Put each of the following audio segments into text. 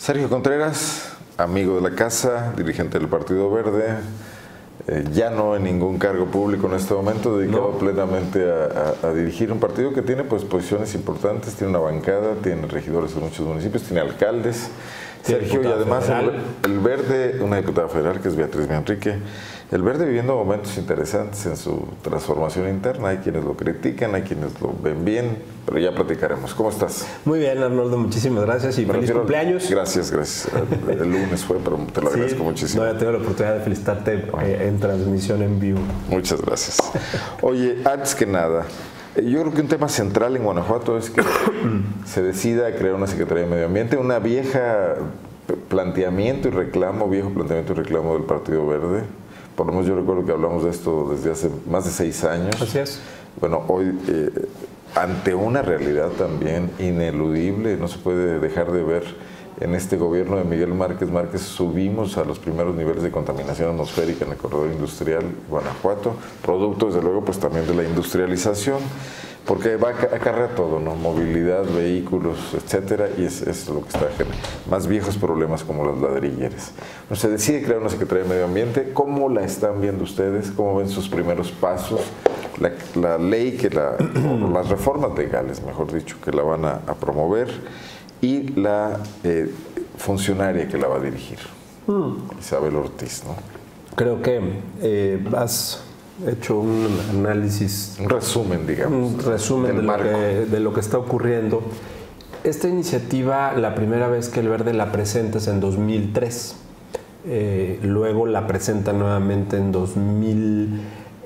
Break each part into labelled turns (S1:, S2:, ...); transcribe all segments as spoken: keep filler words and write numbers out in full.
S1: Sergio Contreras, amigo de la casa, dirigente del Partido Verde, eh, ya no en ningún cargo público en este momento, dedicado no. plenamente a, a, a dirigir un partido que tiene pues posiciones importantes, tiene una bancada, tiene regidores en muchos municipios, tiene alcaldes. Sergio, y además el, el Verde, una diputada federal que es Beatriz Manrique, el Verde viviendo momentos interesantes en su transformación interna. Hay quienes lo critican, hay quienes lo ven bien, pero ya platicaremos. ¿Cómo estás?
S2: Muy bien, Arnoldo, muchísimas gracias y
S1: bueno,
S2: feliz cumpleaños.
S1: Gracias, gracias. El, el lunes fue, pero te lo agradezco sí, muchísimo.
S2: No, ya tengo la oportunidad de felicitarte eh, en transmisión en vivo.
S1: Muchas gracias. Oye, antes que nada, yo creo que un tema central en Guanajuato es que se decida crear una Secretaría de Medio Ambiente, una vieja planteamiento y reclamo, viejo planteamiento y reclamo del Partido Verde. Por lo menos yo recuerdo que hablamos de esto desde hace más de seis años.
S2: Así es.
S1: Bueno, hoy eh, ante una realidad también ineludible, no se puede dejar de ver en este gobierno de Miguel Márquez Márquez, subimos a los primeros niveles de contaminación atmosférica en el corredor industrial Guanajuato, producto desde luego pues también de la industrialización, porque va a acarrear todo, ¿no? Movilidad, vehículos, etcétera, y es, es lo que está generando más viejos problemas como las ladrilleras. Bueno, se decide crear una Secretaría de Medio Ambiente. ¿Cómo la están viendo ustedes? ¿Cómo ven sus primeros pasos? La, la ley, que la, o las reformas legales, mejor dicho, que la van a, a promover, y la eh, funcionaria que la va a dirigir, mm. Isabel Ortiz, ¿no?
S2: Creo que eh, has hecho un análisis,
S1: un resumen, digamos,
S2: un resumen de lo, que, de lo que está ocurriendo. Esta iniciativa, la primera vez que el Verde la presenta es en dos mil tres, eh, luego la presenta nuevamente en dos mil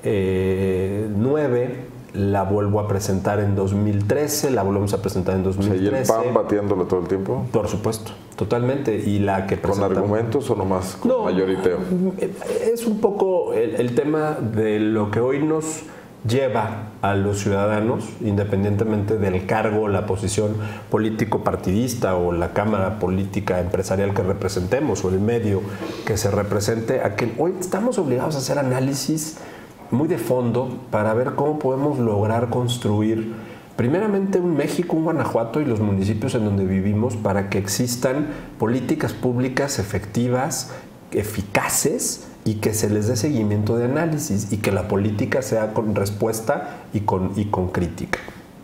S2: nueve, la vuelvo a presentar en dos mil trece, la volvemos a presentar en dos mil trece.
S1: O sea, ¿y el P A N batiéndolo todo el tiempo?
S2: Por supuesto, totalmente. Y la que
S1: ¿Con argumentos o nomás con
S2: no,
S1: mayoriteo?
S2: Es un poco el, el tema de lo que hoy nos lleva a los ciudadanos, independientemente del cargo, la posición político-partidista o la cámara política empresarial que representemos o el medio que se represente, a que hoy estamos obligados a hacer análisis muy de fondo para ver cómo podemos lograr construir primeramente un México, un Guanajuato y los municipios en donde vivimos para que existan políticas públicas efectivas, eficaces y que se les dé seguimiento de análisis y que la política sea con respuesta y con, y con crítica.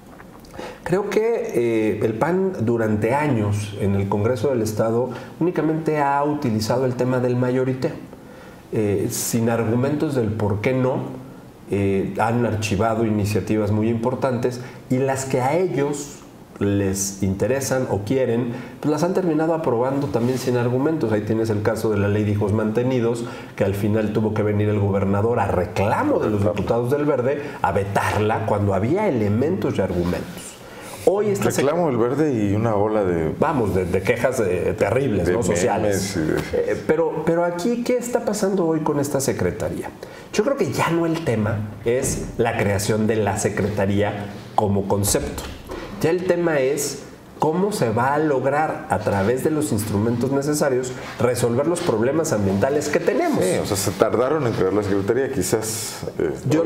S2: Creo que eh, el P A N durante años en el Congreso del Estado únicamente ha utilizado el tema del mayoriteo. Eh, sin argumentos del por qué no, eh, han archivado iniciativas muy importantes y las que a ellos les interesan o quieren, pues las han terminado aprobando también sin argumentos. Ahí tienes el caso de la ley de hijos mantenidos, que al final tuvo que venir el gobernador a reclamo de los diputados del Verde a vetarla cuando había elementos y argumentos. Hoy está
S1: reclamo el Verde y una ola de...
S2: Vamos, de, de quejas de, terribles, de ¿no? sociales. De... Eh, pero, pero aquí, ¿qué está pasando hoy con esta secretaría? Yo creo que ya no el tema es la creación de la secretaría como concepto. Ya el tema es cómo se va a lograr a través de los instrumentos necesarios resolver los problemas ambientales que tenemos.
S1: Sí, o sea, se tardaron en crear la secretaría, quizás... Eh,
S2: Yo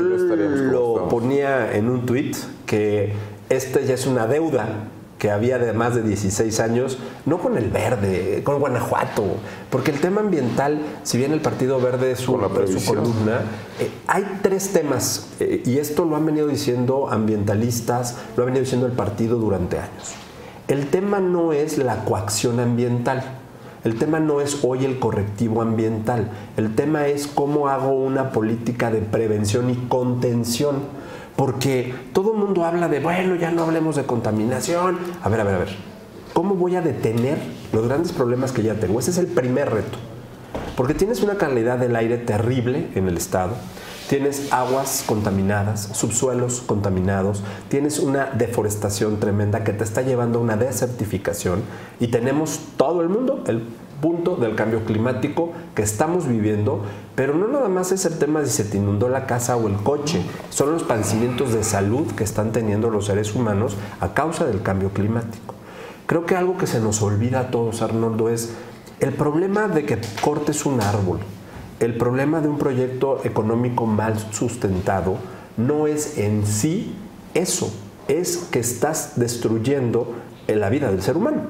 S2: lo ponía en un tuit que esta ya es una deuda que había de más de dieciséis años, no con el Verde, con Guanajuato, porque el tema ambiental, si bien el Partido Verde es su, su columna, eh, hay tres temas, eh, y esto lo han venido diciendo ambientalistas, lo ha venido diciendo el partido durante años. El tema no es la coacción ambiental, el tema no es hoy el correctivo ambiental, el tema es cómo hago una política de prevención y contención. Porque todo el mundo habla de, bueno, ya no hablemos de contaminación. A ver, a ver, a ver. ¿Cómo voy a detener los grandes problemas que ya tengo? Ese es el primer reto. Porque tienes una calidad del aire terrible en el estado. Tienes aguas contaminadas, subsuelos contaminados. Tienes una deforestación tremenda que te está llevando a una desertificación. Y tenemos todo el mundo, el punto del cambio climático que estamos viviendo, pero no nada más es el tema de si se te inundó la casa o el coche, son los padecimientos de salud que están teniendo los seres humanos a causa del cambio climático. Creo que algo que se nos olvida a todos, Arnoldo, es el problema de que cortes un árbol, el problema de un proyecto económico mal sustentado, no es en sí eso, es que estás destruyendo la vida del ser humano.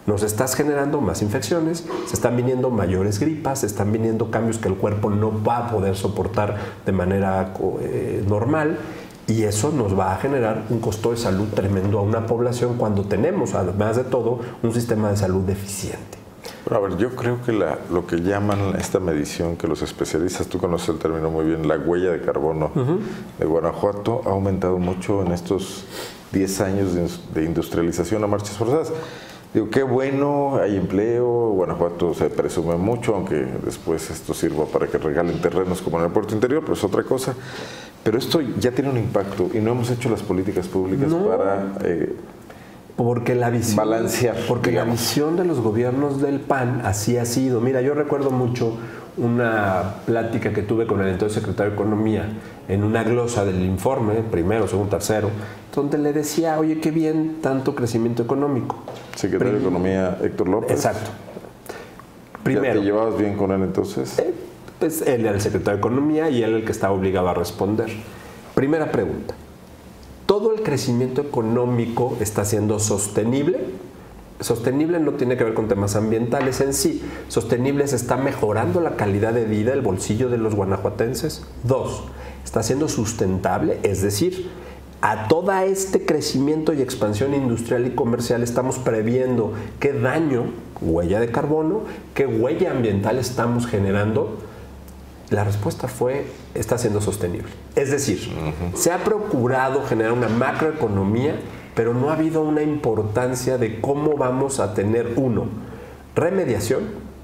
S2: nos estás generando más infecciones, se están viniendo mayores gripas, se están viniendo cambios que el cuerpo no va a poder soportar de manera eh, normal, y eso nos va a generar un costo de salud tremendo a una población cuando tenemos, además de todo, un sistema de salud deficiente.
S1: Pero a ver, yo creo que la, lo que llaman esta medición, que los especialistas, tú conoces el término muy bien, la huella de carbono uh-huh. de Guanajuato, ha aumentado mucho en estos diez años de, de industrialización a marchas forzadas. Digo, qué bueno, hay empleo, Guanajuato se presume mucho, aunque después esto sirva para que regalen terrenos como en el puerto interior, pero es otra cosa. Pero esto ya tiene un impacto y no hemos hecho las políticas públicas no. para eh,
S2: porque la visión,
S1: balancear.
S2: Porque digamos. La visión de los gobiernos del P A N así ha sido. Mira, yo recuerdo mucho una plática que tuve con el entonces secretario de Economía en una glosa del informe, primero, segundo, tercero, donde le decía, oye, qué bien tanto crecimiento económico.
S1: Secretario Prim- de Economía Héctor López.
S2: Exacto. Primero.
S1: ¿Ya te llevabas bien con él entonces?
S2: Eh, pues él era el secretario de Economía y él el que estaba obligado a responder. Primera pregunta. ¿Todo el crecimiento económico está siendo sostenible? Sostenible no tiene que ver con temas ambientales en sí. Sostenible es, ¿está mejorando la calidad de vida, el bolsillo de los guanajuatenses? Dos, ¿está siendo sustentable? Es decir, a todo este crecimiento y expansión industrial y comercial estamos previendo qué daño, huella de carbono, qué huella ambiental estamos generando. La respuesta fue, está siendo sostenible. Es decir, uh-huh. se ha procurado generar una macroeconomía, pero no ha habido una importancia de cómo vamos a tener, uno, remediación,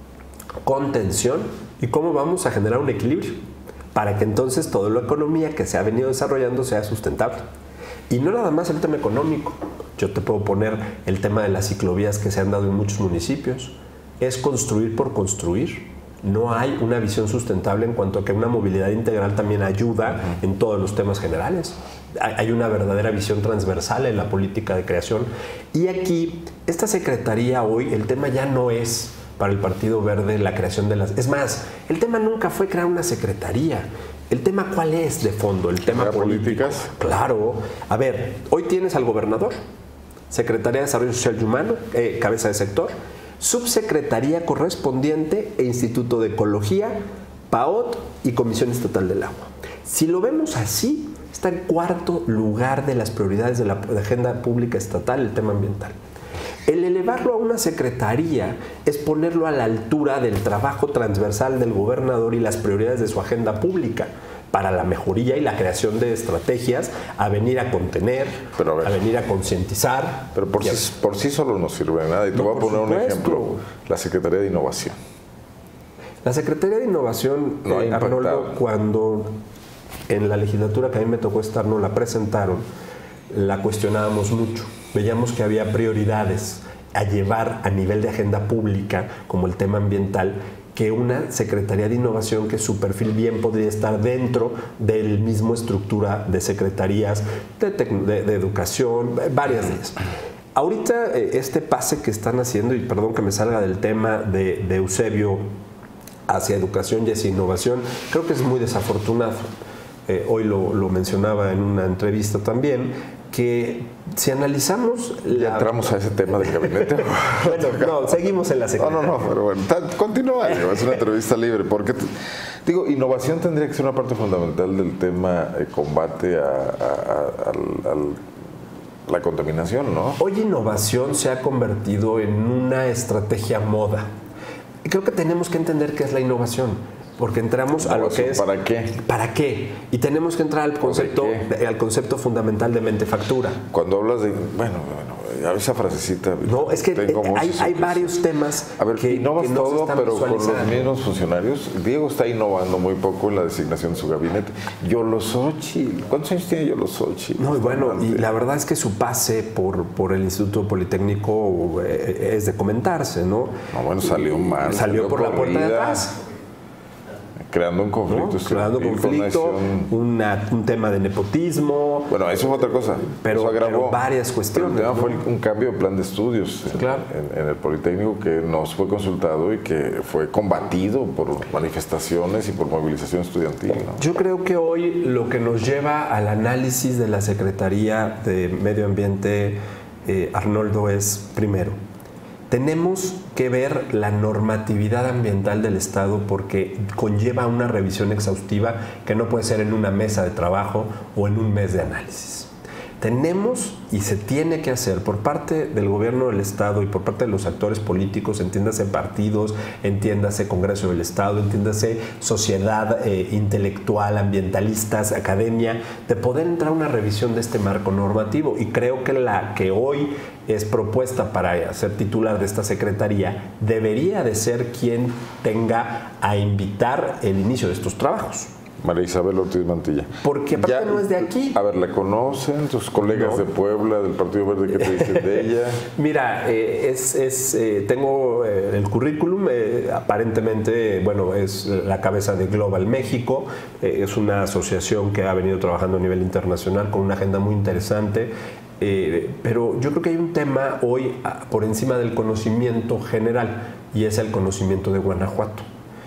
S2: contención y cómo vamos a generar un equilibrio para que entonces toda la economía que se ha venido desarrollando sea sustentable. Y no nada más el tema económico. Yo te puedo poner el tema de las ciclovías que se han dado en muchos municipios. Es construir por construir. No hay una visión sustentable en cuanto a que una movilidad integral también ayuda uh-huh. en todos los temas generales. Hay una verdadera visión transversal en la política de creación. Y aquí, esta secretaría hoy, el tema ya no es para el Partido Verde la creación de las... Es más, el tema nunca fue crear una secretaría. ¿El tema cuál es de fondo? ¿El tema
S1: políticas?
S2: Claro. A ver, hoy tienes al gobernador, Secretaría de Desarrollo Social y Humano, eh, cabeza de sector, subsecretaría correspondiente e Instituto de Ecología, P A O T y Comisión Estatal del Agua. Si lo vemos así, está en cuarto lugar de las prioridades de la agenda pública estatal el tema ambiental. El elevarlo a una secretaría es ponerlo a la altura del trabajo transversal del gobernador y las prioridades de su agenda pública para la mejoría y la creación de estrategias a venir a contener, Pero a, ver, a venir a concientizar.
S1: Pero por sí, por sí solo no sirve de nada. Y te no, voy a poner supuesto. un ejemplo. La Secretaría de Innovación.
S2: La Secretaría de Innovación,
S1: no
S2: eh, Arnoldo, cuando en la legislatura que a mí me tocó estar, no la presentaron, la cuestionábamos mucho. Veíamos que había prioridades a llevar a nivel de agenda pública, como el tema ambiental, que una Secretaría de Innovación, que su perfil bien podría estar dentro del mismo estructura de secretarías de, de, de educación, varias de ellas. Ahorita este pase que están haciendo, y perdón que me salga del tema de, de Eusebio hacia educación y hacia innovación, creo que es muy desafortunado. Eh, hoy lo, lo mencionaba en una entrevista también, que si analizamos...
S1: Ya la... entramos a ese tema del gabinete.
S2: Bueno, no, seguimos en la secretaría.
S1: No, no, no, pero bueno, continúa, es una entrevista libre, porque, digo, innovación tendría que ser una parte fundamental del tema de combate a, a, a, a, a la contaminación, ¿no?
S2: Hoy innovación se ha convertido en una estrategia moda. Y creo que tenemos que entender qué es la innovación. Porque entramos a lo que es...
S1: ¿Para qué?
S2: ¿Para qué? Y tenemos que entrar al concepto, al concepto fundamental de mentefactura.
S1: Cuando hablas de... Bueno, bueno, esa frasecita...
S2: No, es que hay, hay varios temas
S1: a ver,
S2: que,
S1: innovas
S2: que no
S1: todo, pero con los mismos funcionarios. Diego está innovando muy poco en la designación de su gabinete. Yolosochi, ¿cuántos años tiene Yolosochi?
S2: No, y bueno, y la verdad es que su pase por, por el Instituto Politécnico es de comentarse, ¿no?
S1: No, bueno, salió mal.
S2: Salió, salió por la puerta de atrás.
S1: Creando un conflicto.
S2: ¿No? Creando conflicto, una, un tema de nepotismo.
S1: Bueno, eso es otra cosa.
S2: Pero,
S1: eso agravó.
S2: pero varias cuestiones.
S1: Pero el tema
S2: ¿no?
S1: fue un cambio de plan de estudios en,
S2: claro.
S1: en, en el Politécnico que nos fue consultado y que fue combatido por manifestaciones y por movilización estudiantil, ¿no?
S2: Yo creo que hoy lo que nos lleva al análisis de la Secretaría de Medio Ambiente, eh, Arnoldo, es primero, Tenemos que ver la normatividad ambiental del Estado porque conlleva una revisión exhaustiva que no puede ser en una mesa de trabajo o en un mes de análisis. Tenemos y se tiene que hacer por parte del gobierno del Estado y por parte de los actores políticos, entiéndase partidos, entiéndase Congreso del Estado, entiéndase sociedad eh, intelectual, ambientalistas, academia, de poder entrar a una revisión de este marco normativo. Y creo que la que hoy es propuesta para ser titular de esta secretaría debería de ser quien tenga a invitar el inicio de estos trabajos.
S1: María Isabel Ortiz Mantilla.
S2: Porque aparte ya, no es de aquí.
S1: A ver, ¿la conocen tus colegas no. de Puebla, del Partido Verde? ¿Qué te dicen de ella?
S2: Mira, eh, es, es, eh, tengo eh, el currículum, eh, aparentemente, bueno, es la cabeza de Global México, eh, es una asociación que ha venido trabajando a nivel internacional con una agenda muy interesante. Eh, pero yo creo que hay un tema hoy por encima del conocimiento general y es el conocimiento de Guanajuato.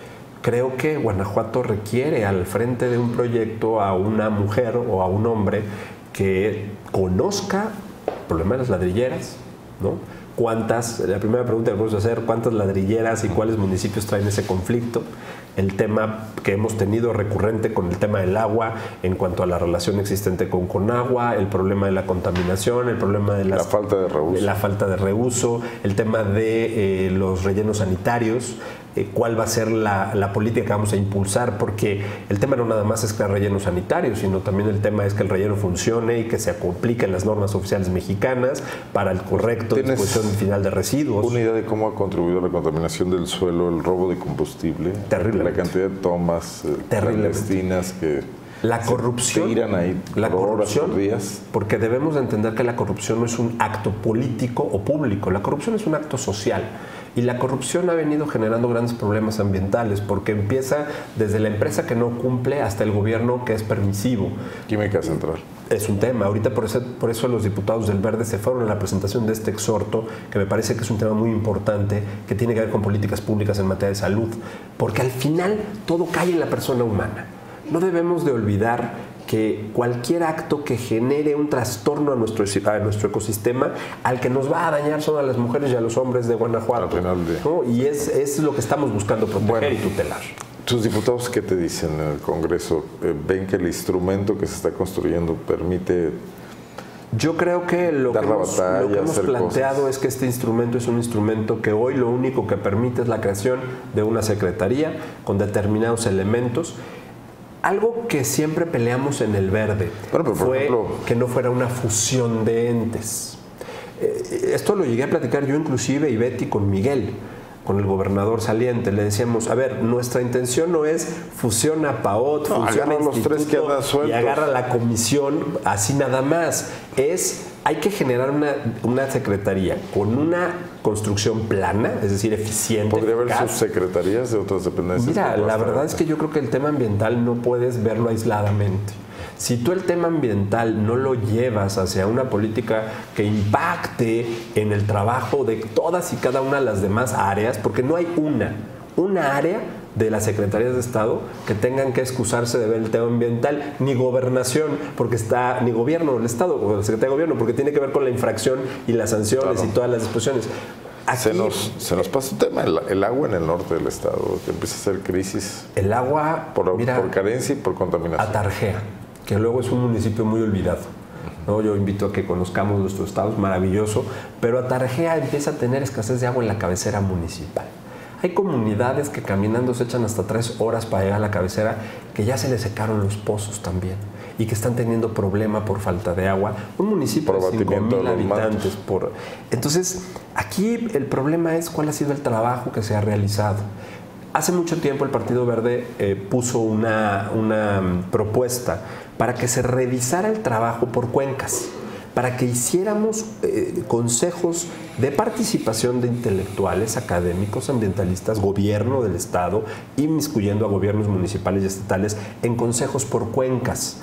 S2: Creo que Guanajuato requiere al frente de un proyecto a una mujer o a un hombre que conozca el problema de las ladrilleras, ¿no? ¿Cuántas? La primera pregunta que vamos a hacer, ¿cuántas ladrilleras y cuáles municipios traen ese conflicto? El tema que hemos tenido recurrente con el tema del agua en cuanto a la relación existente con Conagua, el problema de la contaminación, el problema de las,
S1: la falta de reuso,
S2: la falta de reuso, el tema de eh, los rellenos sanitarios, eh, cuál va a ser la, la política que vamos a impulsar, porque el tema no nada más es que el relleno sanitario, sino también el tema es que el relleno funcione y que se apliquen las normas oficiales mexicanas para el correcto disposición final de residuos.
S1: ¿Una idea de cómo ha contribuido a la contaminación del suelo el robo de combustible?
S2: Terrible.
S1: La cantidad de tomas eh, clandestinas que
S2: la corrupción,
S1: se tiran ahí
S2: la
S1: por
S2: corrupción,
S1: horas, por días.
S2: Porque debemos de entender que la corrupción no es un acto político o público, la corrupción es un acto social. Y la corrupción ha venido generando grandes problemas ambientales porque empieza desde la empresa que no cumple hasta el gobierno que es permisivo.
S1: Química Central.
S2: Es un tema. Ahorita por eso, por eso los diputados del Verde se fueron a la presentación de este exhorto, que me parece que es un tema muy importante, que tiene que ver con políticas públicas en materia de salud. Porque al final todo cae en la persona humana. No debemos de olvidar que cualquier acto que genere un trastorno a nuestro, a nuestro ecosistema, al que nos va a dañar son a las mujeres y a los hombres de Guanajuato.
S1: Al final de...
S2: ¿no? Y es, es lo que estamos buscando proteger bueno, y tutelar.
S1: ¿Tus diputados qué te dicen en el Congreso? ¿Ven que el instrumento que se está construyendo permite...
S2: Yo creo que lo que hemos,
S1: batalla,
S2: lo que hemos planteado
S1: cosas.
S2: es que este instrumento es un instrumento que hoy lo único que permite es la creación de una secretaría con determinados elementos. Algo que siempre peleamos en el Verde
S1: bueno, pero
S2: fue
S1: ejemplo,
S2: que no fuera una fusión de entes. Eh, esto lo llegué a platicar yo inclusive y Betty con Miguel, con el gobernador saliente. Le decíamos, a ver, nuestra intención no es fusiona P A O T,
S1: no,
S2: fusiona
S1: agarra los tres que andan sueltos
S2: y agarra la comisión así nada más. Es, hay que generar una, una secretaría con una construcción plana, es decir, eficiente.
S1: ¿Podría haber
S2: eficaz.
S1: subsecretarías de otras dependencias?
S2: Mira, la verdad es que yo creo que el tema ambiental no puedes verlo aisladamente. Si tú el tema ambiental no lo llevas hacia una política que impacte en el trabajo de todas y cada una de las demás áreas, porque no hay una, una área de las secretarías de Estado que tengan que excusarse de ver el tema ambiental, ni gobernación, porque está, ni gobierno del Estado, o la Secretaría de Gobierno, porque tiene que ver con la infracción y las sanciones claro. y todas las disposiciones. Aquí,
S1: se, nos, se nos pasa un tema, el, el agua en el norte del Estado, que empieza a ser crisis.
S2: El agua,
S1: por,
S2: mira,
S1: por carencia y por contaminación.
S2: Atarjea, que luego es un municipio muy olvidado. ¿no? Yo invito a que conozcamos nuestro estado, es maravilloso, pero Atarjea empieza a tener escasez de agua en la cabecera municipal. Hay comunidades que caminando se echan hasta tres horas para llegar a la cabecera, que ya se les secaron los pozos también y que están teniendo problema por falta de agua. Un municipio de cinco mil habitantes. Por... Entonces, aquí el problema es cuál ha sido el trabajo que se ha realizado. Hace mucho tiempo el Partido Verde eh, puso una, una propuesta para que se revisara el trabajo por cuencas, para que hiciéramos eh, consejos de participación de intelectuales, académicos, ambientalistas, gobierno del Estado, inmiscuyendo a gobiernos municipales y estatales en consejos por cuencas.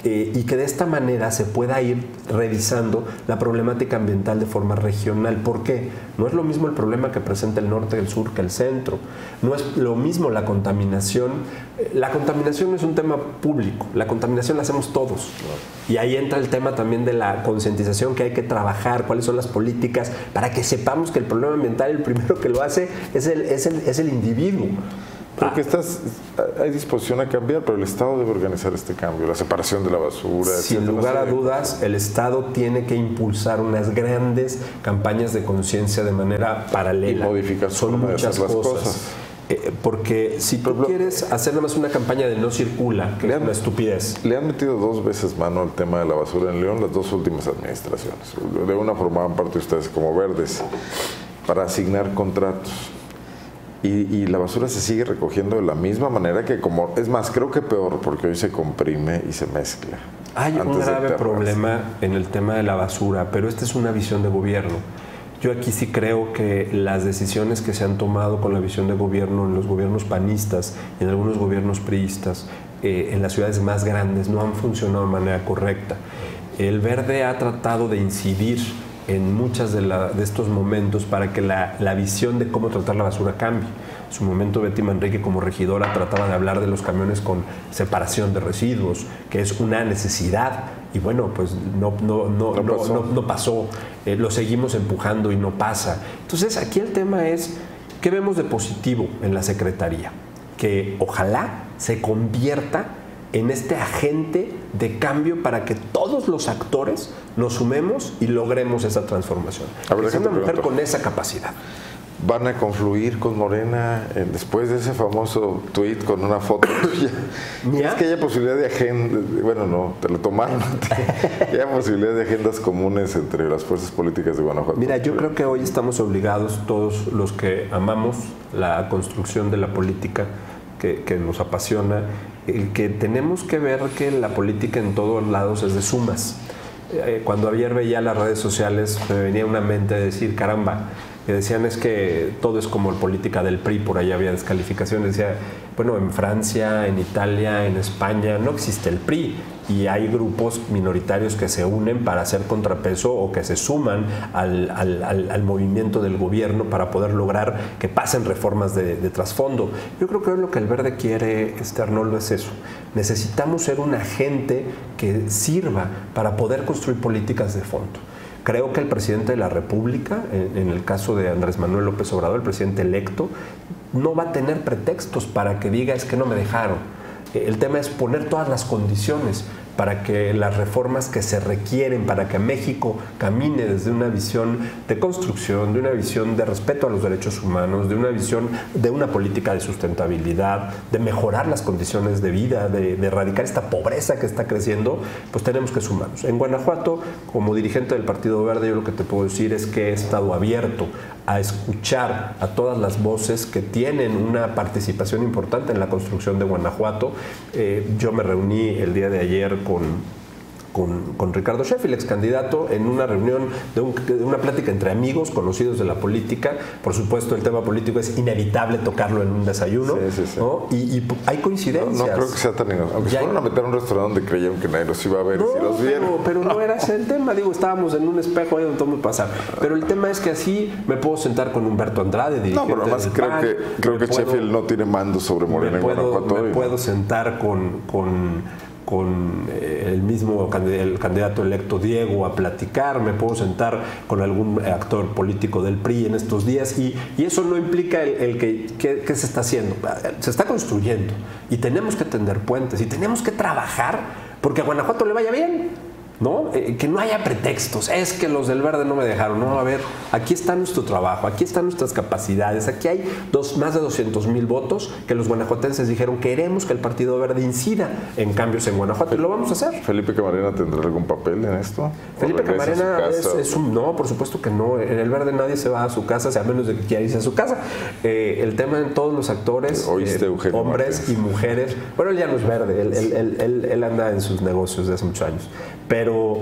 S2: Eh, y que de esta manera se pueda ir revisando la problemática ambiental de forma regional. ¿Por qué? No es lo mismo el problema que presenta el norte, el sur que el centro. No es lo mismo la contaminación. La contaminación no es un tema público, la contaminación la hacemos todos. Y ahí entra el tema también de la concientización que hay que trabajar, cuáles son las políticas para que sepamos que el problema ambiental el primero que lo hace es el, es el, es el individuo.
S1: Porque estás, hay disposición a cambiar, pero el Estado debe organizar este cambio, la separación de la basura.
S2: Sin lugar a dudas, el Estado tiene que impulsar unas grandes campañas de conciencia de manera paralela.
S1: Y modificar
S2: Son muchas cosas. cosas. Eh, porque si tú pero, quieres hacer nada más una campaña de no circula, que es una estupidez.
S1: Le han metido dos veces mano al tema de la basura en León las dos últimas administraciones. De una formaban parte ustedes como verdes para asignar contratos. Y, y la basura se sigue recogiendo de la misma manera que como... Es más, creo que peor, porque hoy se comprime y se mezcla.
S2: Hay un grave problema en el tema de la basura, pero esta es una visión de gobierno. Yo aquí sí creo que las decisiones que se han tomado con la visión de gobierno en los gobiernos panistas y en algunos gobiernos priistas, eh, en las ciudades más grandes, no han funcionado de manera correcta. El Verde ha tratado de incidir en muchos de, la, de estos momentos para que la, la visión de cómo tratar la basura cambie. En su momento Betty Manrique como regidora trataba de hablar de los camiones con separación de residuos, que es una necesidad, y bueno, pues no, no, no, no pasó, no, no pasó. Eh, lo seguimos empujando y no pasa. Entonces aquí el tema es, ¿qué vemos de positivo en la Secretaría? Que ojalá se convierta en este agente de cambio para que todos los actores nos sumemos y logremos esa transformación. A ver, es una mujer con esa capacidad.
S1: ¿Van a confluir con Morena eh, después de ese famoso tuit con una foto tuya? ¿Es que haya posibilidad de agenda? Bueno, no, te lo tomaron. ¿Hay posibilidad de agendas comunes entre las fuerzas políticas de Guanajuato?
S2: Mira, yo creo que hoy estamos obligados, todos los que amamos la construcción de la política, que, que nos apasiona, el que tenemos que ver que la política en todos lados es de sumas. Cuando ayer veía las redes sociales me venía una mente de decir, caramba, que decían es que todo es como política del P R I, por ahí había descalificaciones. Decía, bueno, en Francia, en Italia, en España no existe el P R I y hay grupos minoritarios que se unen para hacer contrapeso o que se suman al, al, al, al movimiento del gobierno para poder lograr que pasen reformas de, de trasfondo. Yo creo que lo que el Verde quiere, este Arnoldo, es eso. Necesitamos ser un agente que sirva para poder construir políticas de fondo. Creo que el presidente de la República, en, en el caso de Andrés Manuel López Obrador, el presidente electo, no va a tener pretextos para que diga es que no me dejaron. El tema es poner todas las condiciones para que las reformas que se requieren para que México camine desde una visión de construcción, de una visión de respeto a los derechos humanos, de una visión de una política de sustentabilidad, de mejorar las condiciones de vida, de, de erradicar esta pobreza que está creciendo, pues tenemos que sumarnos. En Guanajuato, como dirigente del Partido Verde, yo lo que te puedo decir es que he estado abierto a escuchar a todas las voces que tienen una participación importante en la construcción de Guanajuato. Eh, yo me reuní el día de ayer con, con, con Ricardo Sheffield, ex candidato, en una reunión de, un, de una plática entre amigos, conocidos de la política. Por supuesto, el tema político es inevitable tocarlo en un desayuno, sí, sí, sí. ¿no? Y, y hay coincidencias.
S1: No, no creo que sea tan inocente. Aunque ya se fueron a meter a un restaurante donde creyeron que nadie los iba a ver,
S2: no,
S1: y si los vieron.
S2: Pero, pero no era ese el tema. Digo, estábamos en un espejo ahí donde todo me pasa. Pero el tema es que así me puedo sentar con Humberto Andrade, dirigente
S1: No, pero además creo
S2: PAN,
S1: que, creo que
S2: puedo,
S1: Sheffield no tiene mando sobre Morena en Guanajuato.
S2: Me puedo sentar con... con con el mismo el candidato electo Diego a platicar, me puedo sentar con algún actor político del P R I en estos días y, y eso no implica el, el que, que, que se está haciendo, se está construyendo y tenemos que tender puentes y tenemos que trabajar porque a Guanajuato le vaya bien. ¿No? Eh, que no haya pretextos, es que los del Verde no me dejaron. No, a ver, aquí está nuestro trabajo, aquí están nuestras capacidades, aquí hay dos, más de doscientos mil votos que los guanajuatenses dijeron queremos que el Partido Verde incida en cambios en Guanajuato y lo vamos a hacer.
S1: ¿Felipe Camarena tendrá algún papel en esto?
S2: Felipe Camarena es, es un... No, por supuesto que no. En el Verde nadie se va a su casa, a menos de que quiera irse a su casa. Eh, el tema en todos los actores,
S1: ¿Oíste,
S2: eh, hombres Martínez? Y mujeres. Bueno, él ya no es Verde, él, él, él, él, él anda en sus negocios de hace muchos años. pero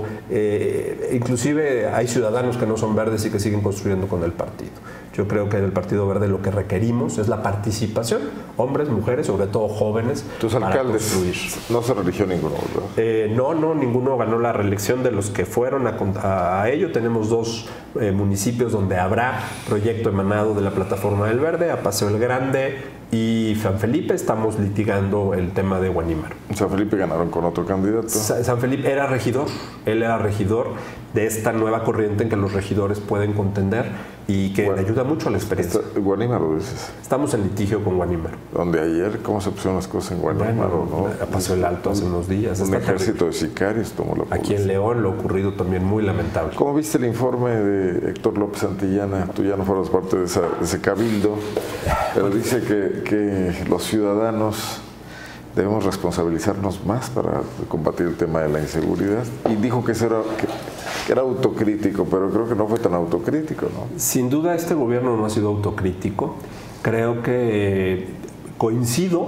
S2: eh, inclusive hay ciudadanos que no son verdes y que siguen construyendo con el partido. Yo creo que del Partido Verde lo que requerimos es la participación, hombres, mujeres, sobre todo jóvenes.
S1: Tus alcaldes construir. No se religió ninguno, ¿verdad?
S2: Eh, no, no, ninguno ganó la reelección de los que fueron a, a ello. Tenemos dos eh, municipios donde habrá proyecto emanado de la Plataforma del Verde, a Paseo el Grande y San Felipe. Estamos litigando el tema de Guanímaro.
S1: San Felipe ganaron con otro candidato.
S2: San Felipe era regidor, él era regidor de esta nueva corriente en que los regidores pueden contender y que bueno, le ayuda mucho a la experiencia.
S1: Está, Guanímaro, dices.
S2: Estamos en litigio con Guanímaro.
S1: Donde ayer, ¿cómo se pusieron las cosas en Guanímaro?
S2: Bueno, ¿no? Pasó el alto hace unos días.
S1: Un ejército de sicarios tomó la
S2: Aquí en León lo ocurrido también muy lamentable.
S1: ¿Cómo viste el informe de Héctor López Santillana? Tú ya no fueras parte de, esa, de ese cabildo, pero dice que, que los ciudadanos debemos responsabilizarnos más para combatir el tema de la inseguridad, y dijo que, eso era, que, que era autocrítico, pero creo que no fue tan autocrítico, ¿no?
S2: Sin duda este gobierno no ha sido autocrítico. Creo que coincido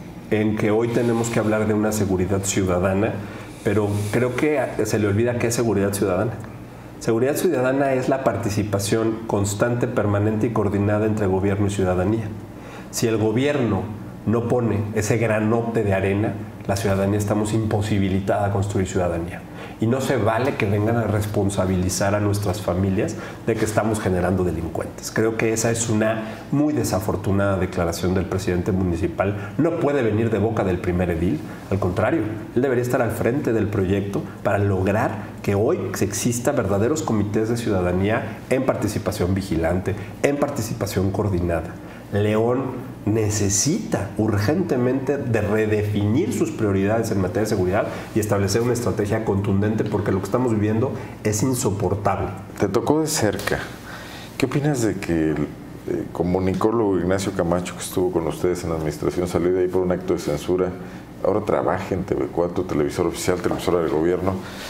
S2: en que hoy tenemos que hablar de una seguridad ciudadana, pero creo que se le olvida qué es seguridad ciudadana. Seguridad ciudadana es la participación constante, permanente y coordinada entre gobierno y ciudadanía. Si el gobierno no pone ese granote de arena, la ciudadanía estamos imposibilitada a construir ciudadanía. Y no se vale que vengan a responsabilizar a nuestras familias de que estamos generando delincuentes. Creo que esa es una muy desafortunada declaración del presidente municipal. No puede venir de boca del primer edil, al contrario, él debería estar al frente del proyecto para lograr que hoy exista verdaderos comités de ciudadanía en participación vigilante, en participación coordinada. León necesita urgentemente de redefinir sus prioridades en materia de seguridad y establecer una estrategia contundente, porque lo que estamos viviendo es insoportable.
S1: Te tocó de cerca. ¿Qué opinas de que el eh, comunicólogo Ignacio Camacho, que estuvo con ustedes en la administración, salió de ahí por un acto de censura? Ahora trabaja en T V cuatro, televisor oficial, televisora del gobierno.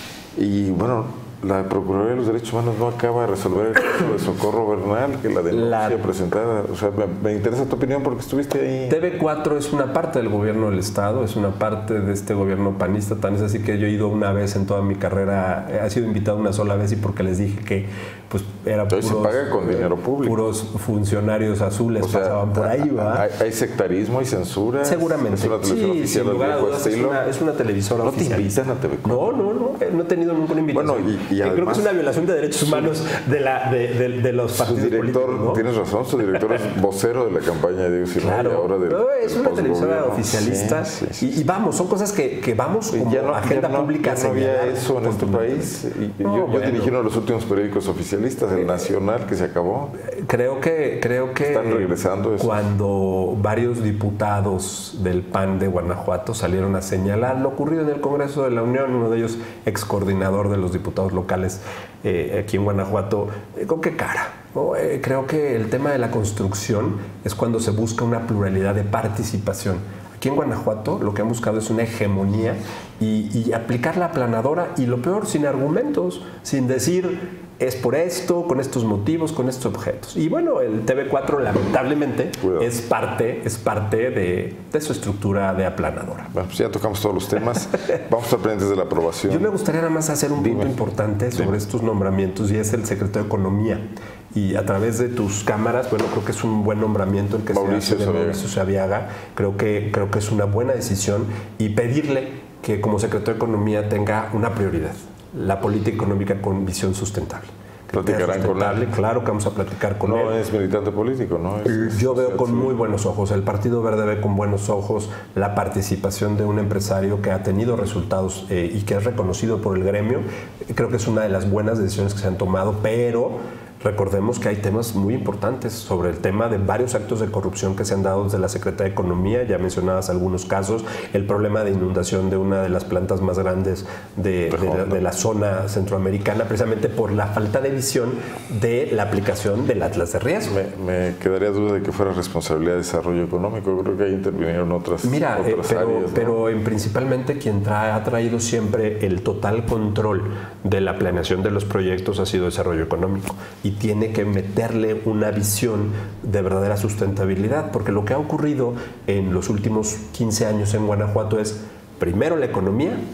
S1: Y bueno, la Procuraduría de los Derechos Humanos no acaba de resolver el caso de Socorro Bernal, que la denuncia la... presentada. O sea, me, me interesa tu opinión porque estuviste ahí.
S2: T V cuatro es una parte del gobierno del Estado, es una parte de este gobierno panista, tan es así que yo he ido una vez en toda mi carrera, he sido invitado una sola vez y porque les dije que pues era puros,
S1: se paga con dinero público.
S2: Puros funcionarios azules o sea, pasaban por ahí, ¿verdad?
S1: Hay, hay sectarismo y censura.
S2: Seguramente.
S1: Es una televisión
S2: sí,
S1: oficial
S2: sin lugar a dudas, es una, es una televisora
S1: ¿No
S2: oficialista.
S1: te invitan a T V cuatro?
S2: No, no, no, no he tenido ninguna invitación.
S1: Bueno, y, y además,
S2: creo que es una violación de derechos humanos de, la, de, de, de los partidos
S1: su director,
S2: políticos, ¿no?
S1: Tienes razón, su director es vocero de la campaña de Diego Sinaloa.
S2: Claro,
S1: y ahora del,
S2: no, es
S1: del
S2: una televisora
S1: gobierno.
S2: oficialista sí, sí, sí. Y, y vamos, son cosas que, que vamos como
S1: ya no,
S2: agenda
S1: ya no,
S2: pública.
S1: Ya no había eso en este país. Y, no, yo, yo bueno. dirigí uno de los últimos periódicos oficialistas, el Nacional, que se acabó.
S2: Creo que, creo que
S1: están regresando eso.
S2: Cuando varios diputados del P A N de Guanajuato salieron a señalar lo ocurrido en el Congreso de la Unión, uno de ellos ex coordinador de los diputados locales eh, aquí en Guanajuato, eh, ¿con qué cara? ¿No? Eh, creo que el tema de la construcción es cuando se busca una pluralidad de participación. Aquí en Guanajuato lo que han buscado es una hegemonía y, y aplicar la aplanadora, y lo peor, sin argumentos, sin decir es por esto, con estos motivos, con estos objetos. Y bueno, el T V cuatro lamentablemente es parte, es parte de, de su estructura de aplanadora.
S1: Bueno, pues ya tocamos todos los temas. Vamos a estar pendientes de la aprobación.
S2: Yo me gustaría nada más hacer un
S1: Dime.
S2: punto importante sobre
S1: Dime.
S2: estos nombramientos, y es el secretario de Economía. Y a través de tus cámaras, bueno, creo que es un buen nombramiento el que
S1: Mauricio
S2: se hace de Mauricio Sabiaga. Creo que, creo que es una buena decisión, y pedirle que como secretario de Economía tenga una prioridad: la política económica con visión sustentable.
S1: ¿Platicarán con él?
S2: Claro que vamos a platicar con
S1: no
S2: él.
S1: No es militante político, ¿no? Es,
S2: Yo veo
S1: es,
S2: con
S1: sí.
S2: muy buenos ojos, el Partido Verde ve con buenos ojos la participación de un empresario que ha tenido resultados eh, y que es reconocido por el gremio. Creo que es una de las buenas decisiones que se han tomado, pero recordemos que hay temas muy importantes sobre el tema de varios actos de corrupción que se han dado desde la Secretaría de Economía. Ya mencionabas algunos casos, el problema de inundación de una de las plantas más grandes de, de, la, de la zona centroamericana, precisamente por la falta de visión de la aplicación del Atlas de Riesgo.
S1: Me, me quedaría duda de que fuera responsabilidad de desarrollo económico. Creo que ahí intervinieron otras,
S2: Mira,
S1: otras
S2: eh, pero,
S1: áreas, ¿no?
S2: pero en principalmente quien trae, ha traído siempre el total control de la planeación de los proyectos ha sido desarrollo económico, y tiene que meterle una visión de verdadera sustentabilidad, porque lo que ha ocurrido en los últimos quince años en Guanajuato es primero la economía,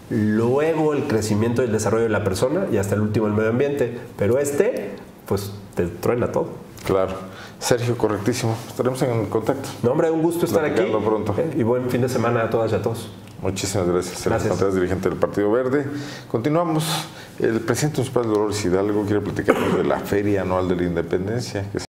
S2: luego el crecimiento y el desarrollo de la persona y hasta el último el medio ambiente. Pero este, pues te truena todo.
S1: Claro. Sergio, correctísimo. Estaremos en contacto.
S2: No, hombre, un gusto estar aquí.
S1: Pronto.
S2: Y buen fin de semana a todas y a todos.
S1: Muchísimas gracias. Sergio
S2: Gracias.
S1: Contreras, dirigente del Partido Verde. Continuamos. El presidente municipal de Dolores Hidalgo quiere platicarnos de la Feria Anual de la Independencia, que